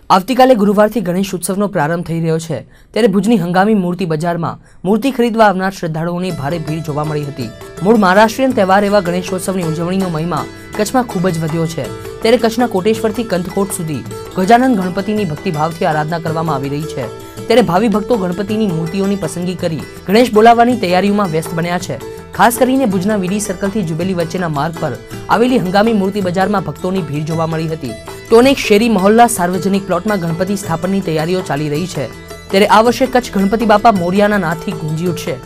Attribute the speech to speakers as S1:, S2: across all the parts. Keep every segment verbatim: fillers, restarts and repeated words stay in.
S1: આવતીકાલે ગુરુવારથી ગણેશ ઉત્સવનો પ્રારંભ થઈ રહ્યો છે ત્યારે ભુજની હંગામી મૂર્તિ બજારમાં મૂર્તિ ખરીદવા આવનાર શ્રદ્ધાળુઓની ભારે ભીડ જોવા મળી હતી। મૂળ મહારાષ્ટ્રીયન તહેવાર એવા ગણેશોત્સવની ઉજવણીનો મહિમા કચ્છમાં ખૂબ જ વધ્યો છે ત્યારે કચ્છના કોટેશ્વરથી કંથકોટ સુધી ગજાનન ગણપતિની ભક્તિભાવથી આરાધના કરવામાં આવી રહી છે ત્યારે ભાવિ ભક્તો ગણપતિની મૂર્તિઓની પસંદગી કરી ગણેશ બોલાવવાની તૈયારીઓમાં વ્યસ્ત બન્યા છે। ખાસ કરીને ભુજના વીડી સર્કલથી જુબેલી વચ્ચેના માર્ગ પર આવેલી હંગામી મૂર્તિ બજારમાં ભક્તોની ભીડ જોવા મળી હતી। તો અનેક શેરી મહોલ્લા સાર્વજનિક પ્લોટમાં ગણપતિ સ્થાપનની તૈયારીઓ ચાલી રહી છે ત્યારે આ વર્ષે કચ્છ ગણપતિ બાપા મોરિયાના નાદથી ગુંજી ઉઠશે।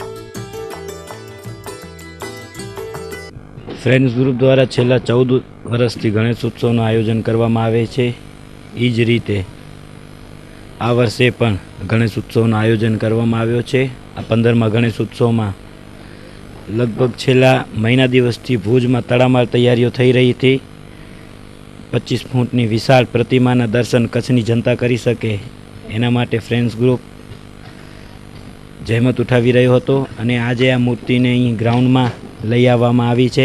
S2: ફ્રેન્ડ્સ ગ્રુપ દ્વારા છેલ્લા ચૌદ વર્ષથી ગણેશ ઉત્સવનું આયોજન કરવામાં આવે છે। એ જ રીતે આ વર્ષે પણ ગણેશ ઉત્સવનું આયોજન કરવામાં આવ્યો છે। આ પંદરમા ગણેશ ઉત્સવમાં લગભગ છેલ્લા મહિના દિવસથી ભુજમાં તડામાર તૈયારીઓ થઈ રહી હતી। પચીસ ફૂટની વિશાળ પ્રતિમાના દર્શન કચ્છની જનતા કરી શકે એના માટે ફ્રેન્ડ્સ ગ્રુપ જહેમત ઉઠાવી રહ્યો હતો અને આજે આ મૂર્તિને અહીં ગ્રાઉન્ડમાં લઈ આવવામાં આવી છે।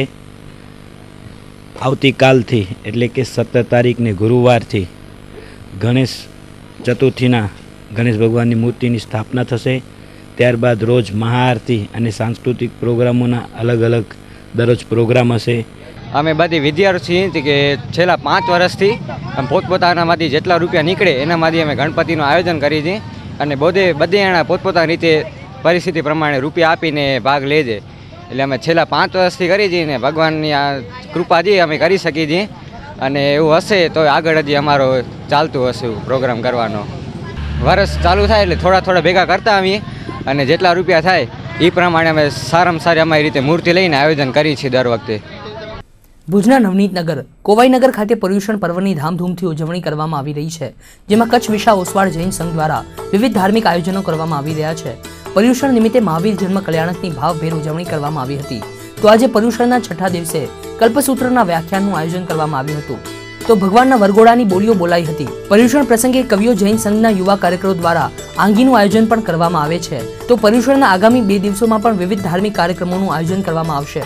S2: આવતીકાલથી એટલે કે સત્તર તારીખને ગુરુવારથી ગણેશ ચતુર્થીના ગણેશ ભગવાનની મૂર્તિની સ્થાપના થશે। ત્યારબાદ રોજ મહાઆરતી અને સાંસ્કૃતિક પ્રોગ્રામોના અલગ અલગ દરરોજ પ્રોગ્રામ હશે।
S3: અમે બધી વિદ્યાર્થી કે છેલ્લા પાંચ વર્ષથી પોતપોતાનામાંથી જેટલા રૂપિયા નીકળે એનામાંથી અમે ગણપતિનું આયોજન કરી છે અને બધે બધે એના પોતપોતાની રીતે પરિસ્થિતિ પ્રમાણે રૂપિયા આપીને ભાગ લે છે। એટલે અમે છેલ્લા પાંચ વર્ષથી કરી છીએ ને ભગવાનની આ કૃપાથી અમે કરી શકીએ છીએ અને એવું હશે તો આગળ હજી અમારો ચાલતું હશે પ્રોગ્રામ કરવાનો। વર્ષ ચાલુ થાય એટલે થોડા થોડા ભેગા કરતા આવીએ અને જેટલા રૂપિયા થાય એ પ્રમાણે અમે સારામાં સારી અમારી રીતે મૂર્તિ લઈને આયોજન કરીએ છીએ દર વખતે।
S1: ભુજના નવનીતનગર કોવાઈનગર ખાતે પર્યુષણ પર્વની ધામધૂમથી ઉજવણી કરવામાં આવી રહી છે જેમાં કચ્છ વિશા ઓસવાળ જૈન સંઘ દ્વારા વિવિધ ધાર્મિક આયોજનો કરવામાં આવી રહ્યા છે। પર્યુષણ નિમિત્તે મહાવીર જન્મ કલ્યાણકની ભાવભેર ઉજવણી કરવામાં આવી હતી। તો આજે પર્યુષણના છઠ્ઠા દિવસે કલ્પસૂત્રના વ્યાખ્યાનનું આયોજન કરવામાં આવ્યું હતું તો ભગવાનના વરઘોડાની બોલીઓ બોલાઈ હતી। પર્યુષણ પ્રસંગે કવિઓ જૈન સંઘના યુવા કાર્યકરો દ્વારા આંગીનું આયોજન પણ કરવામાં આવે છે તો પર્યુષણના આગામી બે દિવસોમાં પણ વિવિધ ધાર્મિક કાર્યક્રમોનું આયોજન કરવામાં આવશે।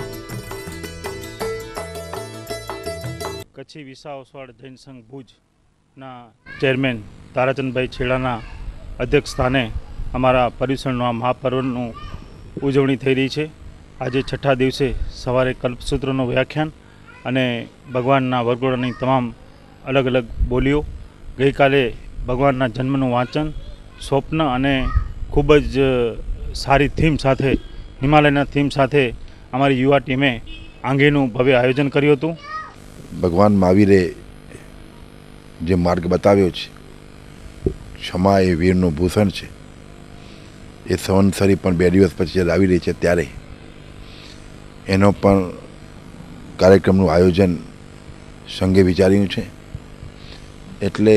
S4: કચ્છી વિસા ઓસવાળ જૈન સંઘ ભુજના ચેરમેન તારાચંદભાઈ છેડાના અધ્યક્ષ સ્થાને અમારા પર્યુષણના મહાપર્વનું ઉજવણી થઈ રહી છે। આજે છઠ્ઠા દિવસે સવારે કલ્પસૂત્રનું વ્યાખ્યાન અને ભગવાનના વરઘોડાની તમામ અલગ અલગ બોલીઓ, ગઈકાલે ભગવાનના જન્મનું વાંચન, સ્વપ્ન અને ખૂબ જ સારી થીમ સાથે હિમાલયના થીમ સાથે અમારી યુવા ટીમે આંગેનું ભવ્ય આયોજન કર્યું હતું।
S5: ભગવાન મહાવીરે જે માર્ગ બતાવ્યો છે, ક્ષમા એ વીરનું ભૂષણ છે, એ સંવત્સરી પણ બે દિવસ પછી આવી રહી છે ત્યારે એનો પણ કાર્યક્રમનું આયોજન સંઘે વિચાર્યું છે। એટલે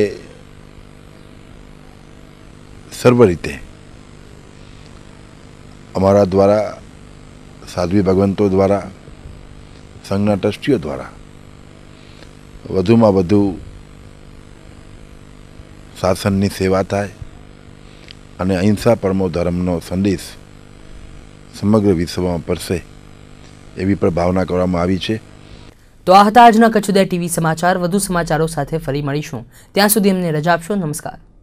S5: સર્વ રીતે અમારા દ્વારા, સાધ્વી ભગવંતો દ્વારા, સંઘના ટ્રસ્ટીઓ દ્વારા વધુમાં વધુ શાસનની સેવા થાય અને અહિંસા પરમો ધર્મનો સંદેશ સમગ્ર વિશ્વમાં પડશે એવી પણ ભાવના કરવામાં આવી છે।
S1: તો આ હતા આજના કચ્છ ઉદય ટીવી સમાચાર। વધુ સમાચારો સાથે ફરી મળીશું, ત્યાં સુધી અમને રજા આપશો। નમસ્કાર।